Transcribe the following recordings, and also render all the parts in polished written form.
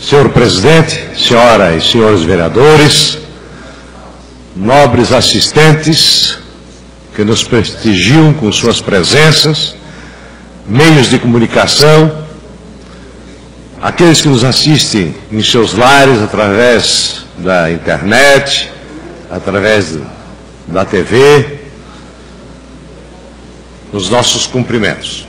Senhor presidente, senhoras e senhores vereadores, nobres assistentes que nos prestigiam com suas presenças, meios de comunicação, aqueles que nos assistem em seus lares através da internet, através da TV, os nossos cumprimentos.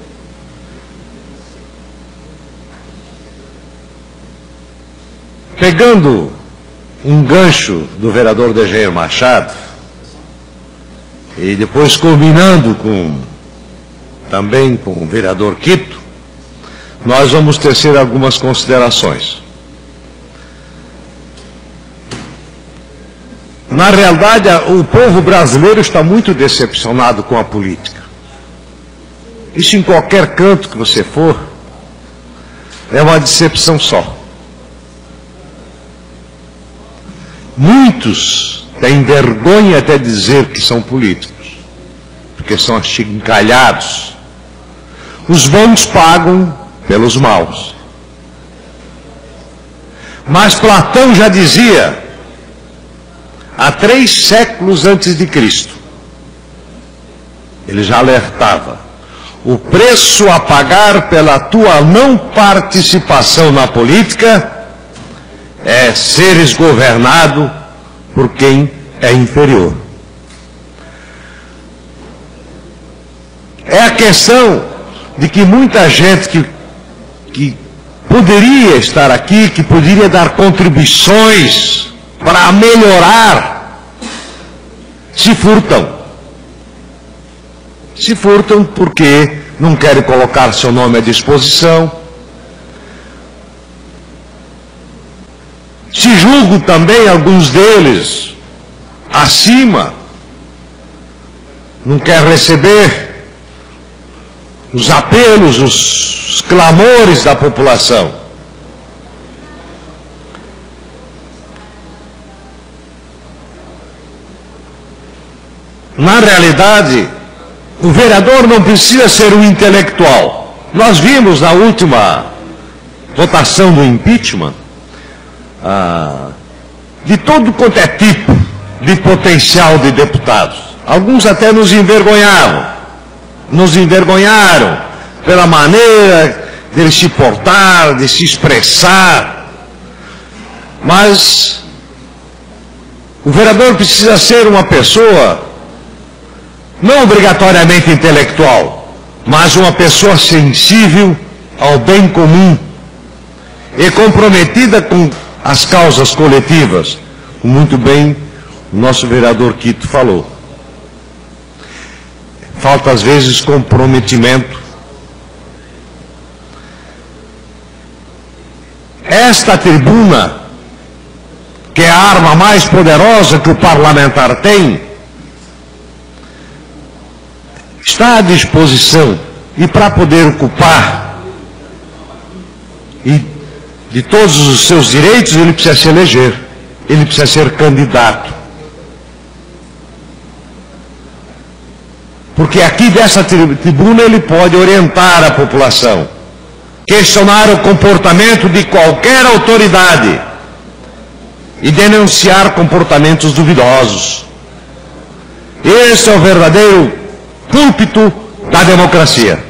Pegando um gancho do vereador Degeir Machado e depois combinando também com o vereador Quito, nós vamos tecer algumas considerações. Na realidade, o povo brasileiro está muito decepcionado com a política. Isso em qualquer canto que você for, é uma decepção só. Muitos têm vergonha até de dizer que são políticos, porque são achincalhados. Os bons pagam pelos maus. Mas Platão já dizia, há 3 séculos antes de Cristo, ele já alertava: o preço a pagar pela tua não participação na política é seres governado por quem é inferior. É a questão de que muita gente que poderia estar aqui, que poderia dar contribuições para melhorar, se furtam. Se furtam porque não querem colocar seu nome à disposição. Se julgam também alguns deles acima, não quer receber os apelos, os clamores da população. Na realidade, o vereador não precisa ser um intelectual. Nós vimos na última votação do impeachment, de todo quanto é tipo de potencial de deputados. Alguns até nos envergonharam pela maneira de ele se portar, de se expressar. Mas o vereador precisa ser uma pessoa não obrigatoriamente intelectual, mas uma pessoa sensível ao bem comum e comprometida com as causas coletivas, como muito bem o nosso vereador Quito falou. Falta às vezes comprometimento. Esta tribuna, que é a arma mais poderosa que o parlamentar tem, está à disposição, e para poder ocupar e de todos os seus direitos, ele precisa se eleger, ele precisa ser candidato. Porque aqui dessa tribuna ele pode orientar a população, questionar o comportamento de qualquer autoridade e denunciar comportamentos duvidosos. Esse é o verdadeiro púlpito da democracia.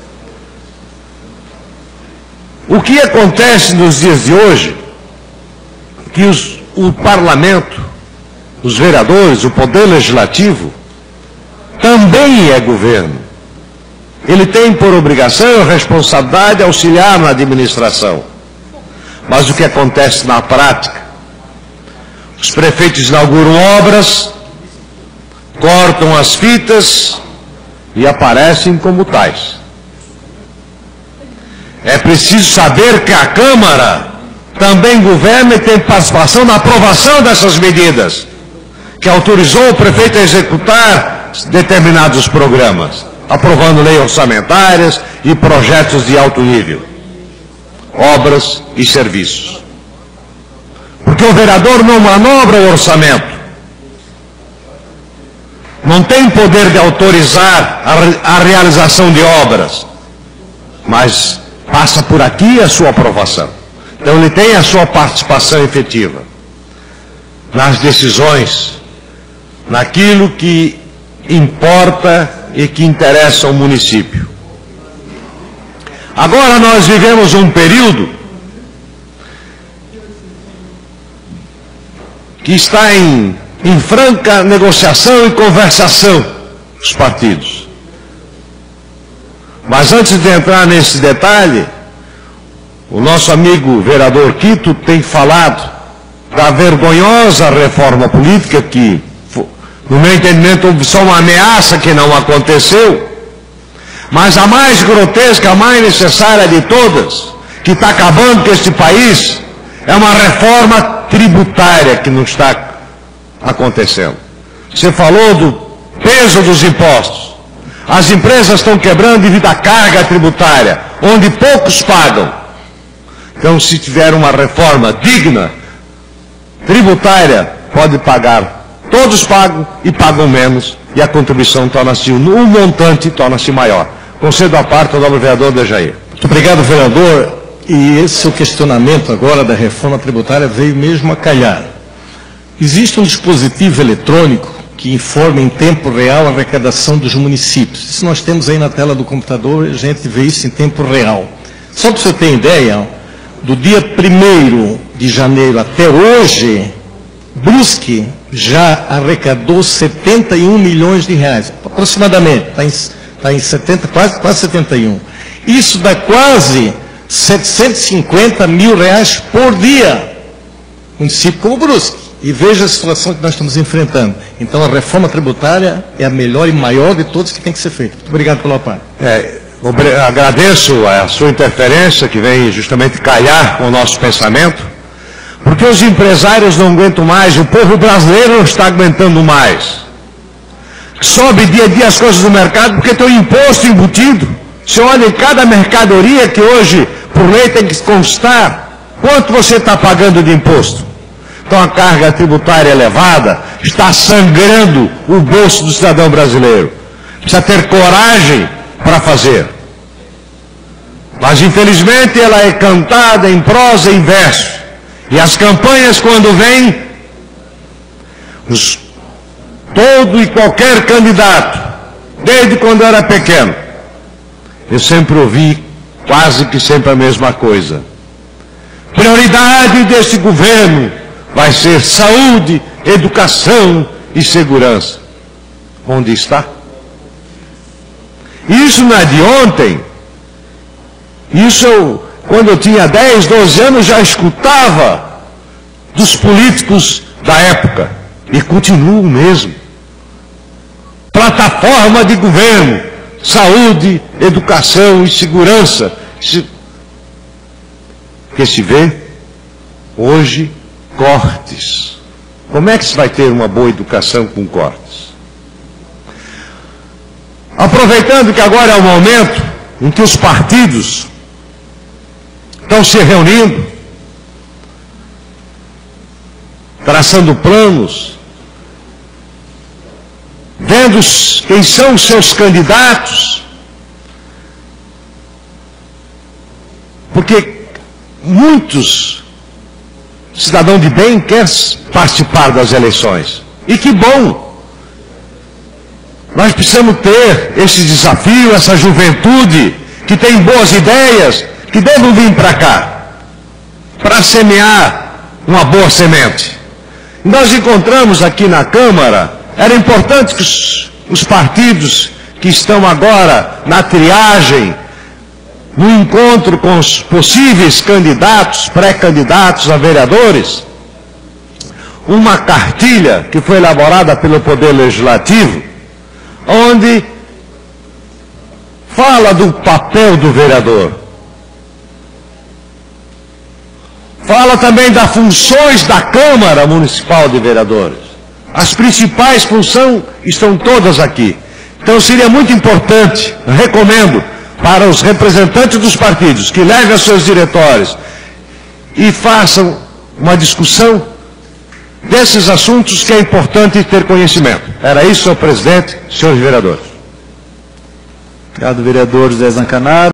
O que acontece nos dias de hoje, que o parlamento, os vereadores, o poder legislativo, também é governo. Ele tem por obrigação e responsabilidade auxiliar na administração. Mas o que acontece na prática? Os prefeitos inauguram obras, cortam as fitas e aparecem como tais. É preciso saber que a Câmara também governa e tem participação na aprovação dessas medidas, que autorizou o prefeito a executar determinados programas, aprovando leis orçamentárias e projetos de alto nível, obras e serviços. Porque o vereador não manobra o orçamento, não tem poder de autorizar a realização de obras, mas passa por aqui a sua aprovação. Então ele tem a sua participação efetiva nas decisões, naquilo que importa e que interessa ao município. Agora nós vivemos um período que está em franca negociação e conversação dos partidos. Mas antes de entrar nesse detalhe, o nosso amigo vereador Quito tem falado da vergonhosa reforma política que, no meu entendimento, houve só uma ameaça que não aconteceu, mas a mais grotesca, a mais necessária de todas, que está acabando com este país, é uma reforma tributária que não está acontecendo. Você falou do peso dos impostos. As empresas estão quebrando devido à carga tributária, onde poucos pagam. Então, se tiver uma reforma digna, tributária, pode pagar. Todos pagam e pagam menos, e a contribuição torna-se, o montante torna-se maior. Concedo a parte ao novo vereador Dejair. Muito obrigado, vereador. E esse seu questionamento agora da reforma tributária veio mesmo a calhar. Existe um dispositivo eletrônico que informa em tempo real a arrecadação dos municípios. Isso nós temos aí na tela do computador, a gente vê isso em tempo real. Só para você ter ideia, do dia 1º de janeiro até hoje, Brusque já arrecadou 71 milhões de reais, aproximadamente, está em 70, quase 71. Isso dá quase 750 mil reais por dia, município como Brusque. E veja a situação que nós estamos enfrentando. Então a reforma tributária é a melhor e maior de todas que tem que ser feita. Muito obrigado pela parte. Agradeço a sua interferência, que vem justamente calhar com o nosso pensamento, porque os empresários não aguentam mais, o povo brasileiro não está aguentando mais. Sobe dia a dia as coisas do mercado porque tem o imposto embutido. Você olha em cada mercadoria que hoje, por lei, tem que constar quanto você está pagando de imposto. Então a carga tributária elevada está sangrando o bolso do cidadão brasileiro. Precisa ter coragem para fazer. Mas infelizmente ela é cantada em prosa e em verso. E as campanhas, quando vêm, todo e qualquer candidato, desde quando eu era pequeno, eu sempre ouvi quase que sempre a mesma coisa. Prioridade desse governo vai ser saúde, educação e segurança. Onde está? Isso não é de ontem. Isso, quando eu tinha 10, 12 anos, já escutava dos políticos da época. E continuo mesmo. Plataforma de governo, saúde, educação e segurança. Que se vê hoje cortes. Como é que se vai ter uma boa educação com cortes? Aproveitando que agora é o momento em que os partidos estão se reunindo, traçando planos, vendo quem são os seus candidatos, porque muitos cidadãos de bem querem participar das eleições. E que bom! Nós precisamos ter esse desafio, essa juventude que tem boas ideias, que devem vir para cá, para semear uma boa semente. Nós encontramos aqui na Câmara, era importante que os partidos que estão agora na triagem, no encontro com os possíveis candidatos, pré-candidatos a vereadores, uma cartilha que foi elaborada pelo Poder Legislativo, onde fala do papel do vereador. Fala também das funções da Câmara Municipal de Vereadores. As principais funções estão todas aqui. Então seria muito importante, recomendo, para os representantes dos partidos, que levem aos seus diretórios e façam uma discussão desses assuntos que é importante ter conhecimento. Era isso, senhor presidente, senhores vereadores. Obrigado, vereador José Zancanaro.